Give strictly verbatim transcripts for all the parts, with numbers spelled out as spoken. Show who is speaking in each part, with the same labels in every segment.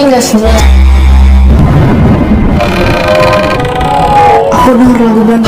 Speaker 1: enggak sih? Aku denger lagu band.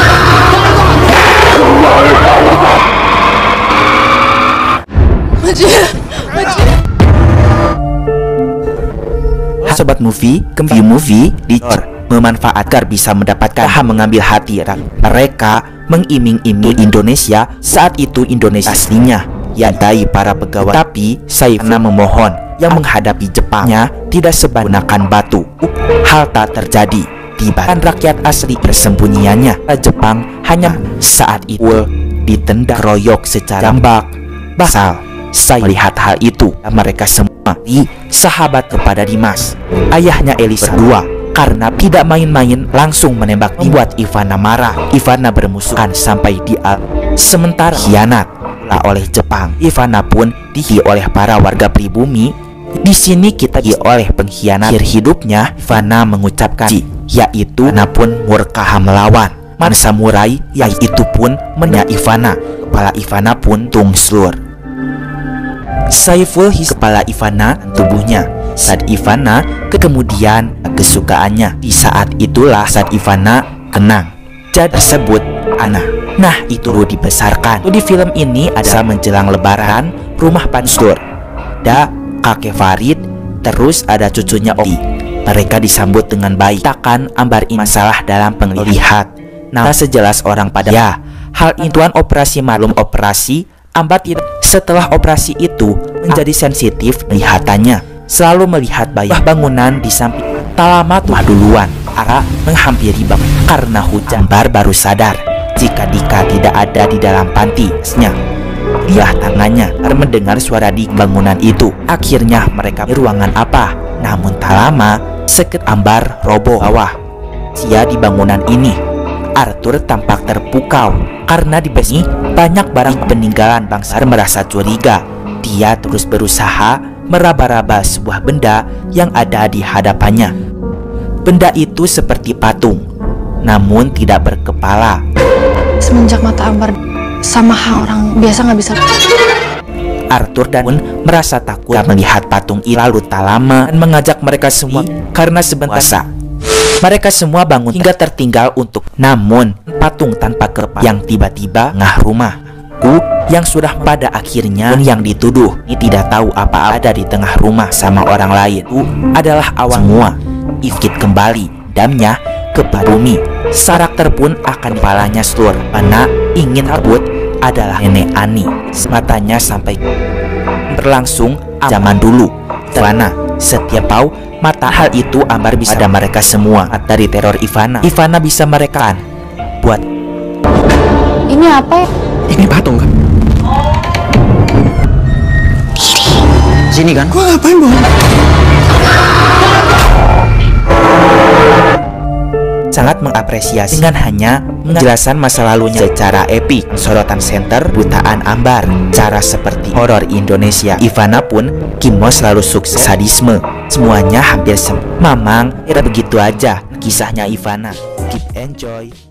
Speaker 2: Sobat movie, View Movie di memanfaatkan agar bisa mendapatkan hak mengambil hati mereka, mengiming-iming Indonesia. Saat itu Indonesia aslinya yaitu para pegawai, tapi Saifna memohon yang menghadapi Jepangnya tidak sebanyakan batu. Hal tak terjadi. Tiba rakyat asli persembunyiannya Jepang hanya saat itu ditendang royok secara jambak. Basal saya melihat hal itu, mereka semua di sahabat kepada Dimas, ayahnya Elisa berdua, karena tidak main-main langsung menembak, membuat Ivana marah. Ivana bermusuhan sampai di al sementara khianat oleh Jepang. Ivana pun dihi oleh para warga pribumi. Di sini kita di oleh pengkhianat. Akhir hidupnya Ivana mengucapkan yaitu Ivana pun murka melawan man samurai, yaitu pun menya Ivana. Kepala Ivana pun tungslur. Saiful his kepala Ivana tubuhnya. Saat Ivana ke kemudian kesukaannya. Di saat itulah saat Ivana tenang. Jadi tersebut anak. Nah itu dibesarkan. Di film ini ada menjelang lebaran rumah Pansur. Da kakek Farid, terus ada cucunya Oki. Mereka disambut dengan baik. Takkan Ambar ini masalah dalam penglihat. Nah sejelas orang pada ya, hal intuan operasi malum operasi Ambar itu setelah operasi itu menjadi sensitif melihatannya, selalu melihat bayah bangunan di samping. Tak lama tuh duluan arah menghampiri bang karena hujan. Ambar baru sadar jika Dika tidak ada di dalam panti-nya. Dia tangannya mendengar suara di bangunan itu. Akhirnya mereka di ruangan apa? Namun tak lama seket Ambar roboh bawah. Sia di bangunan ini. Arthur tampak terpukau karena di besi banyak barang peninggalan bangsa. Merasa curiga. Dia terus berusaha meraba-raba sebuah benda yang ada di hadapannya. Benda itu seperti patung, namun tidak berkepala.
Speaker 1: Semenjak mata Ambar sama hal orang biasa nggak bisa.
Speaker 2: Arthur dan pun merasa takut melihat patung itu. Lalu tak lama dan mengajak mereka semua karena sebentar puasa. Mereka semua bangun hingga tertinggal untuk. Namun patung tanpa kepala yang tiba-tiba ngah rumah ku yang sudah pada akhirnya yang dituduh ini tidak tahu apa ada di tengah rumah sama orang lain. Itu adalah awal semua. Ifkit kembali damnya ke bumi. Karakter pun akan kepalanya seluruh. Mana ingin kabut adalah nenek Ani. Matanya sampai berlangsung zaman dulu. Ivana setiap tahu mata hal itu Ambar bisa ada mereka semua dari teror Ivana. Ivana bisa mereka buat.
Speaker 1: Ini apa ya?
Speaker 3: Ini patung kan? Sini kan? Gua ngapain bohong?
Speaker 2: Sangat mengapresiasi dengan hanya menjelaskan masa lalunya secara epik. Sorotan center butaan Ambar. Cara seperti horor Indonesia. Ivana pun Kimo selalu sukses sadisme. Semuanya hampir sem. Mamang, ya begitu aja kisahnya Ivana. Keep enjoy.